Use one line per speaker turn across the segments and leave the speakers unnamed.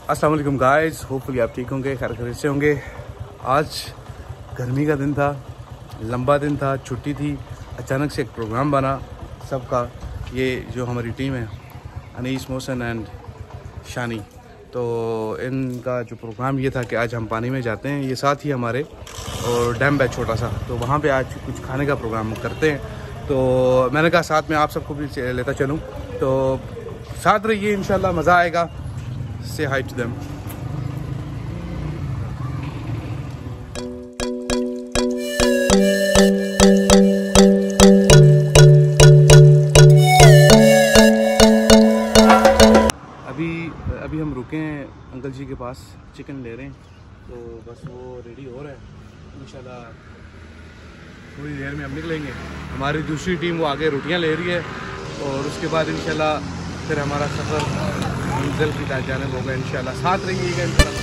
अस्सलाम वालेकुम guys, hopefully आप ठीक होंगे, खैर से होंगे। आज गर्मी का दिन था, लंबा दिन था, छुट्टी थी। अचानक से एक प्रोग्राम बना सबका। ये जो हमारी टीम है, अनीस, मोहसन एंड शानी, तो इनका जो प्रोग्राम ये था कि आज हम पानी में जाते हैं। ये साथ ही हमारे और डैम है छोटा सा, तो वहाँ पे आज कुछ खाने का प्रोग्राम करते हैं। तो मैंने कहा साथ में आप सबको भी लेता चलूँ, तो साथ रहिए, इंशाल्लाह मज़ा आएगा। Say hi to them. अभी हम रुके हैं अंकल जी के पास, चिकन ले रहे हैं, तो बस वो रेडी हो रहा है। इंशाल्लाह थोड़ी देर में हम निकलेंगे। हमारी दूसरी टीम वो आगे रोटियां ले रही है, और उसके बाद इंशाल्लाह फिर हमारा सफ़र मंजिल की जानिब होगा। इंशाल्लाह साथ रहिएगा।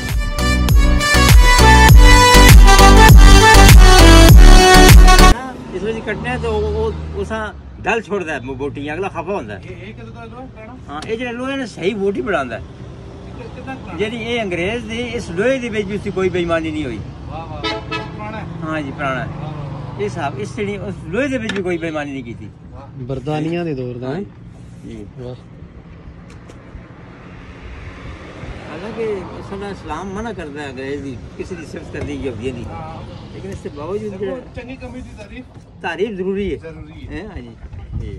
इस वजह कटने हैं तो वो उसा दल छोड़ता है बोटी, अगला खफा होता है। हाँ, ये जो लोहे ने सही बोटी बढ़ाता है। जी ये अंग्रेज दी इस लोहे की बेच उसकी कोई बेईमानी नहीं हुई। हाँ जी, पुराना है ये साहब, इस लोहे के बेच भी कोई बेईमानी नहीं की थी।
बरतानिया दे दौर दा
जी। हालांकि इस्लाम मना करता है अंग्रेज की किसी की सिफ्त कर दी यहूदियों की, लेकिन इससे बावजूद तारीफ जरूरी है। हाँ जी।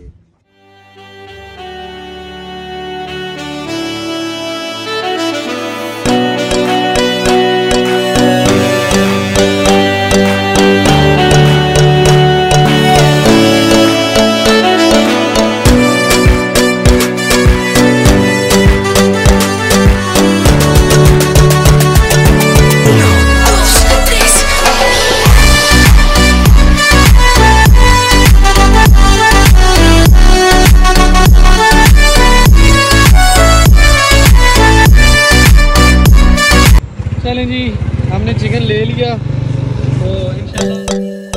चलें जी, हमने चिकन ले लिया, तो इंशाल्लाह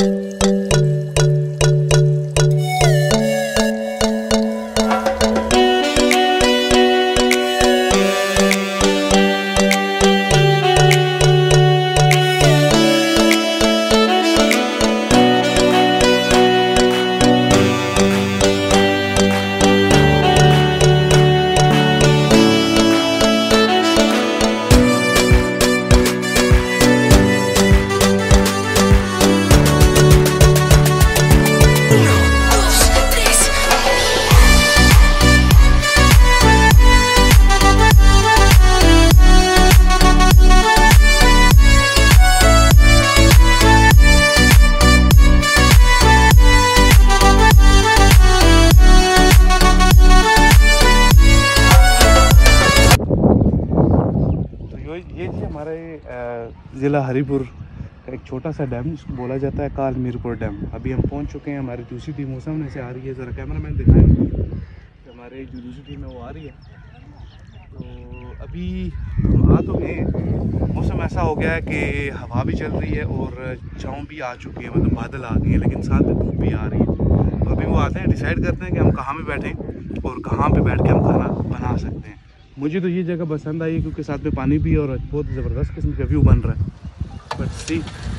ये जी हमारे ज़िला हरीपुर का एक छोटा सा डैम, जिसको बोला जाता है काल मीरपुर डैम। अभी हम पहुंच चुके हैं। हमारी दूसरी टीम वो सामने से आ रही है। ज़रा कैमरा मैन दिखाएं कि हमारी जो दूसरी टीम है वो आ रही है। तो अभी हम आ तो गए। मौसम ऐसा हो गया है कि हवा भी चल रही है और छाँव भी आ चुकी है, मतलब बादल आ गए हैं, लेकिन साथ में धूप भी आ रही है। तो अभी वो आते हैं, डिसाइड करते हैं कि हम कहाँ में बैठें और कहाँ पर बैठ के हम खाना बना सकते हैं। मुझे तो ये जगह पसंद आई क्योंकि साथ में पानी भी है और बहुत ज़बरदस्त किस्म का व्यू बन रहा है। बट सी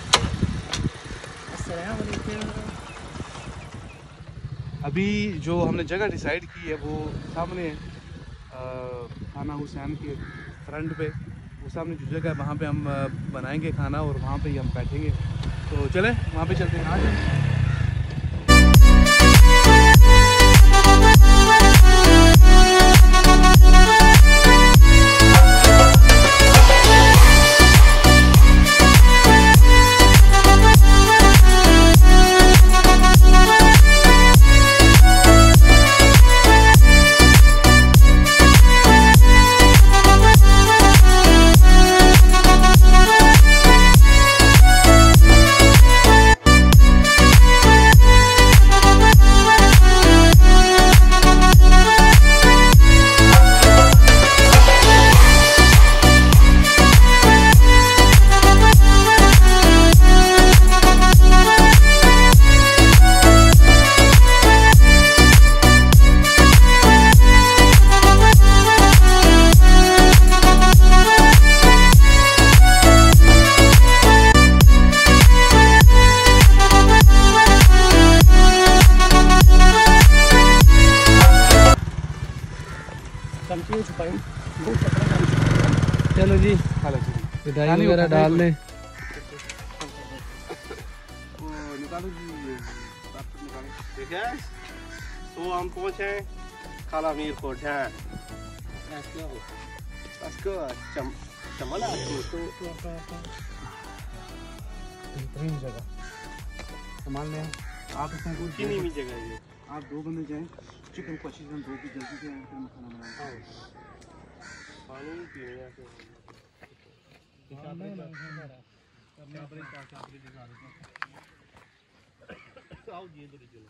अभी जो हमने जगह डिसाइड की है वो सामने खाना हुसैन के फ्रंट पे, वो सामने जो जगह है वहाँ पे हम बनाएंगे खाना और वहाँ पे ही हम बैठेंगे। तो चलें वहाँ पे चलते हैं। आज
चलो जी मिठाई वगैरह डाल लें।
तो हम पहुंचे काला मीर कोट है। चमला
बेहतरीन जगह संभाल लें आप। इसमें कुछ
नहीं भी जगह है।
आप 2 बंदे जाएं, चिकन को अच्छी तरह धो के जल्दी से खाना बनाएं।
पानी पीने आओ ये इधर चलो।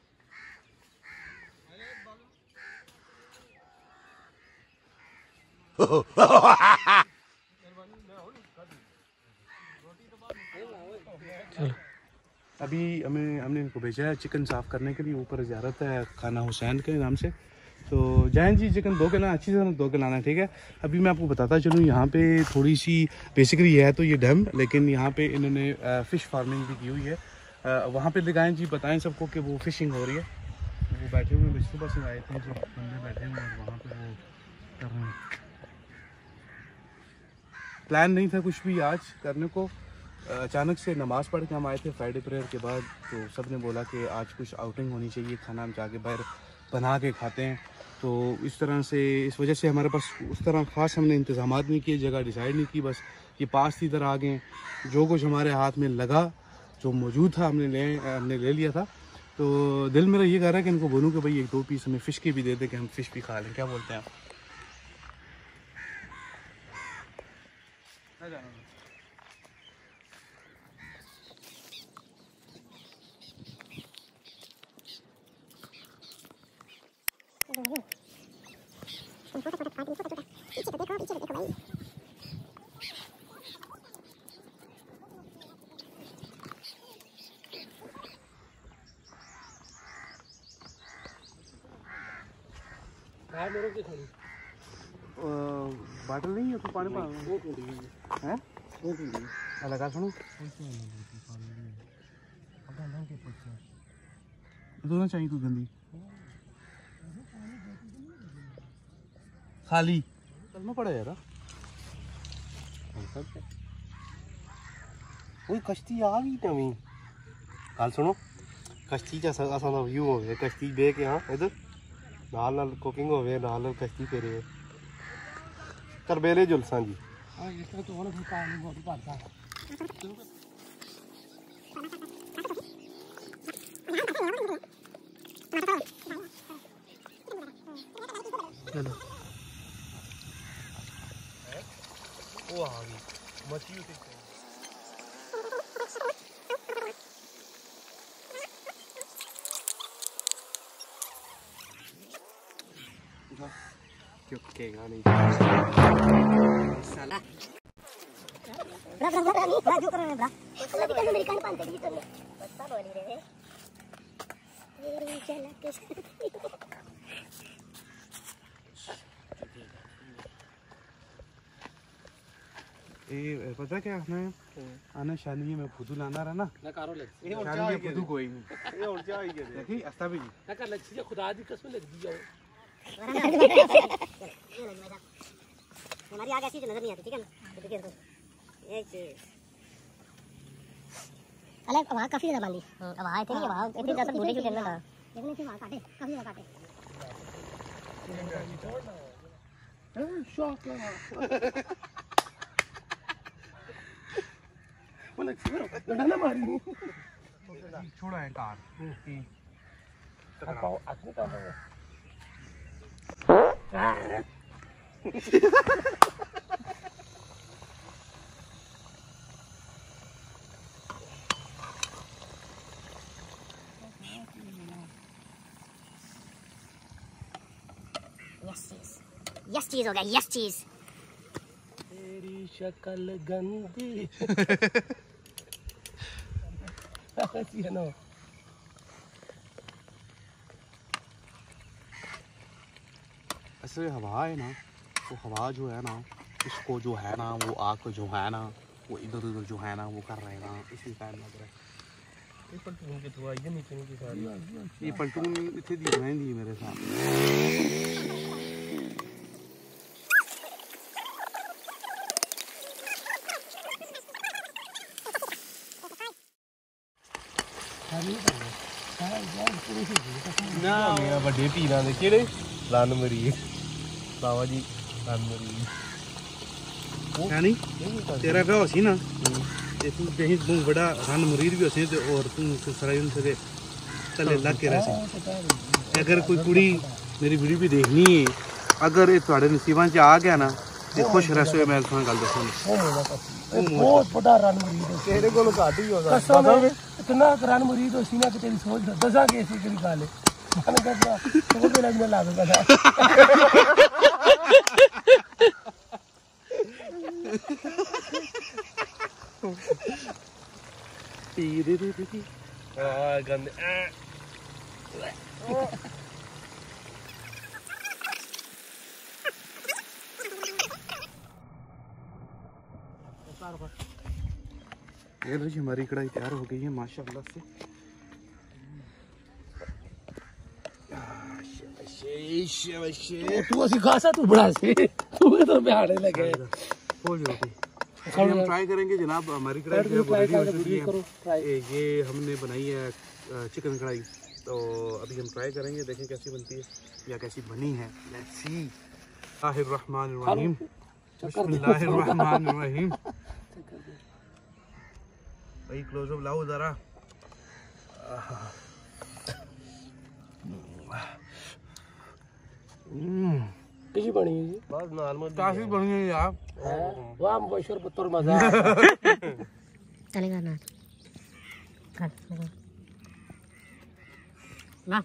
अभी हमने इनको भेजा है चिकन साफ़ करने के लिए। ऊपर ज़ियारत है खाना हुसैन के नाम से, तो जाएं जी चिकन धो के लाना, अच्छी तरह धो के लाना, ठीक है। अभी मैं आपको बताता चलूँ, यहाँ पे थोड़ी सी बेसिकली है तो ये डैम, लेकिन यहाँ पे इन्होंने फ़िश फार्मिंग भी की हुई है। वहाँ पे दिखाएं जी, बताएं सबको कि वो फिशिंग हो रही है। वो बैठे हुए सुबह से आए थे, जो बंदे बैठे हुए और वहाँ पे वो कर रहे हैं। प्लान नहीं था कुछ भी आज करने को, अचानक से नमाज़ पढ़ के हम आए थे फ्राइडे प्रेयर के बाद, तो सब ने बोला कि आज कुछ आउटिंग होनी चाहिए, खाना हम जाके बाहर बना के खाते हैं। तो इस तरह से, इस वजह से हमारे पास उस तरह ख़ास हमने इंतज़ामात नहीं किए, जगह डिसाइड नहीं की, बस ये पास की तरह आ गए। जो कुछ हमारे हाथ में लगा, जो मौजूद था, हमने ले लिया था। तो दिल मेरा ये कह रहा है कि इनको बोलूँ कि भाई 1-2 पीस हमें फ़िश के भी दे दे कि हम फ़िश भी खा लें। क्या बोलते हैं आप? बाटल नहीं है तो पानी पा है लगा सुनो दोनों चाहिए कोई गंदी खाली चलना पड़ा यार।
वो कश्ती आ गई नवी गल सुनो। कश्ती च असा व्यू हो कश्ती बह के हाँ इधर नाल कुकिंग हो नाल कश्ती फेरे करबेले जुलसा जी। वो आ गई मछली चुकेगा नहीं साला ब्रा जो कर रहे हैं ब्रा अल्लाह की कसम मेरी कान पान तेरी तो बच्चा बोली रे ये चला कैसे
ये पता क्या है आना शानी में फुदू लाना रहा ना
कारो लग
ये शानी फुदू कोई नहीं
ये और क्या आई गया
देखी अस्ता भी
ना कर लग सी खुदा दी कसम लग दी जाओ
हमारी आगे ऐसी नजर नहीं आती, ठीक है ना। देखिए तो एक अलग वहाँ काफी ज्यादा बांधी वहाँ आए थे नहीं वहाँ इतनी ज्यादा बूढ़े क्यों करना था लेकिन फिर वहाँ काटे काफी ज्यादा काटे
शॉक बोले डंडा ना मारी
छोड़ा है कार
आपको आदमी का है
यस चीज हो गया यस चीज
तेरी शक्ल गंदी है ना।
ऐसे हवा है ना, वो हवा जो है ना, इसको जो है ना, वो आग जो है ना, वो इधर उधर जो है ना, वो कर रहे हैं ना, इसी टाइम लग रहा है।
ये पलटून के थोड़ा ये नीचे नीचे सारी
ये पलटून इतने दी बनाई दी मेरे साथ
ना
मेरा ਵੱਡੇ ਧੀਰਾਂ ਦੇ ਕਿਹੜੇ ਰਨ ਮਰੀਜ਼ ਬਾਬਾ ਜੀ ਰਨ ਮਰੀਜ਼
यानी तेरा ब्याह होसी ना ते तू कहीं तू बड़ा रन मुरीद भी होसी ते और तू सरायन से तले लग के रहसी अगर कोई कुड़ी मेरी वीडियो भी देखनी है अगर ये ਤੁਹਾਡੇ ਨਸੀਬਾਂ ਚ ਆ ਗਿਆ ਨਾ ਤੇ खुश रहसो मैं ਤੁਹਾਨੂੰ ਗੱਲ ਦੱਸਾਂ
ਬਹੁਤ ਵੱਡਾ ਰਨ ਮਰੀਜ਼ ਕਿਹੜੇ ਕੋਲ ਘੱਟ ਹੀ ਹੋਦਾ
इतना रन मुरीद हो सीना कि तेरी सोच दसा के ऐसी की गाल है मन करता तो भी लगने लगा
ਗੰਦੇ
ये लो जी हमारी कढ़ाई तैयार हो गई है माशाल्लाह से
तू असि खासा तू बड़ा से तू तो बिहाड़े लगे
हो जाओ हम ट्राई करेंगे जनाब हमारी कढ़ाई जो है वो रेडी हो चुकी है ये हमने बनाई है चिकन कढ़ाई तो अभी हम ट्राई करेंगे देखें कैसी बनती है या कैसी बनी है लेट्स सी बिस्मिल्लाहिर्रहमानिर्रहीम बिस्मिल्लाहिर्रहमानिर्रहीम भाई क्लोजअप लाओ जरा
किसी बनी है जी
बस नॉर्मल
काफी बनी है यार
वाह मुबशर पुत्र मजा
चलेगा ना कर ना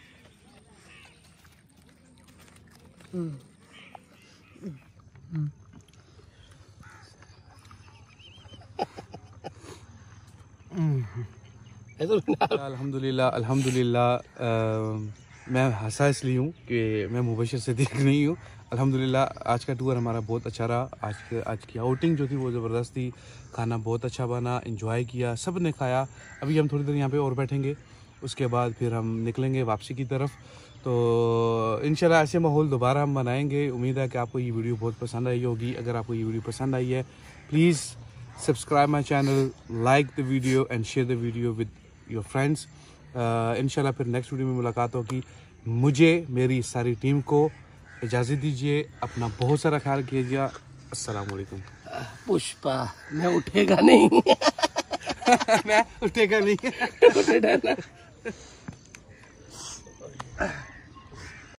अल्हम्दुलिल्लाह अल्हम्दुलिल्लाह मैं हंसा इसलिए हूँ कि मैं मुबशर सिद्दीक नहीं हूँ। अल्हम्दुलिल्लाह आज का टूर हमारा बहुत अच्छा रहा। आज की आउटिंग जो थी वो ज़बरदस्त थी। खाना बहुत अच्छा बना, एंजॉय किया, सब ने खाया। अभी हम थोड़ी देर यहाँ पे और बैठेंगे, उसके बाद फिर हम निकलेंगे वापसी की तरफ। तो इंशाल्लाह ऐसे माहौल दोबारा हम बनाएंगे। उम्मीद है कि आपको ये वीडियो बहुत पसंद आई होगी। अगर आपको ये वीडियो पसंद आई है please subscribe my channel, like the video and share the video with your friends. इंशाल्लाह फिर नेक्स्ट वीडियो में मुलाकात होगी। मुझे मेरी सारी टीम को इजाज़त दीजिए। अपना बहुत सारा ख्याल कीजिए। अस्सलाम वालेकुम।
पुष्पा मैं उठेगा नहीं
मैं उठेगा नहीं।
उठे